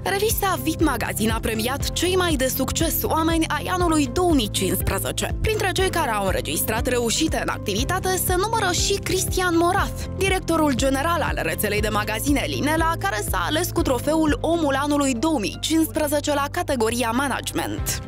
Revista VIP Magazine a premiat cei mai de succes oameni ai anului 2015. Printre cei care au înregistrat reușite în activitate se numără și Cristian Morath, directorul general al rețelei de magazine Linela, care s-a ales cu trofeul Omul anului 2015 la categoria Management.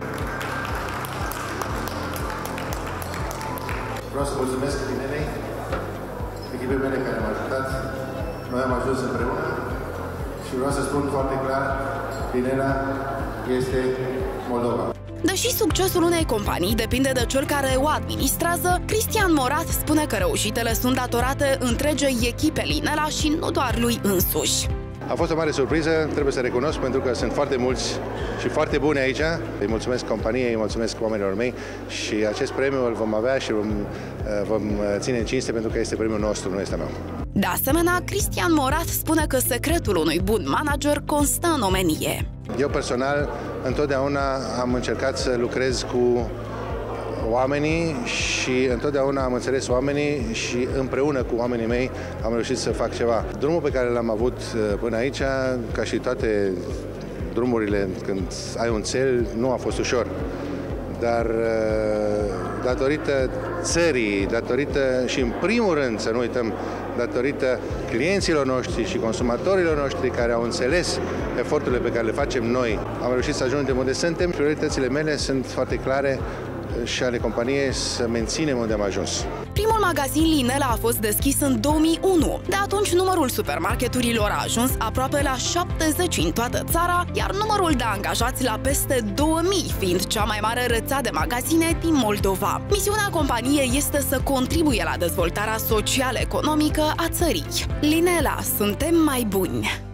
Vreau să mulțumesc Linelei, echipei mele care m-au ajutat. Noi am ajuns împreună și vreau să spun foarte clar, Linela este Moldova. Deși succesul unei companii depinde de cel care o administrează, Cristian Morath spune că reușitele sunt datorate întregei echipe Linela și nu doar lui însuși. A fost o mare surpriză, trebuie să recunosc, pentru că sunt foarte mulți și foarte buni aici. Îi mulțumesc companiei, îi mulțumesc oamenilor mei și acest premiu îl vom avea și vom ține în cinste pentru că este premiul nostru, nu este meu. De asemenea, Cristian Morath spune că secretul unui bun manager constă în omenie. Eu personal întotdeauna am încercat să lucrez cu oamenii și întotdeauna am înțeles oamenii și împreună cu oamenii mei am reușit să fac ceva. Drumul pe care l-am avut până aici, ca și toate drumurile când ai un cel, nu a fost ușor. Dar datorită țării, datorită și în primul rând, să nu uităm, datorită clienților noștri și consumatorilor noștri care au înțeles eforturile pe care le facem noi, am reușit să ajungem unde suntem. Prioritățile mele sunt foarte clare și ale companiei să menținem unde am ajuns. Primul magazin Linela a fost deschis în 2001. De atunci, numărul supermarketurilor a ajuns aproape la 70 în toată țara, iar numărul de angajați la peste 2000, fiind cea mai mare rețea de magazine din Moldova. Misiunea companiei este să contribuie la dezvoltarea social-economică a țării. Linela, suntem mai buni!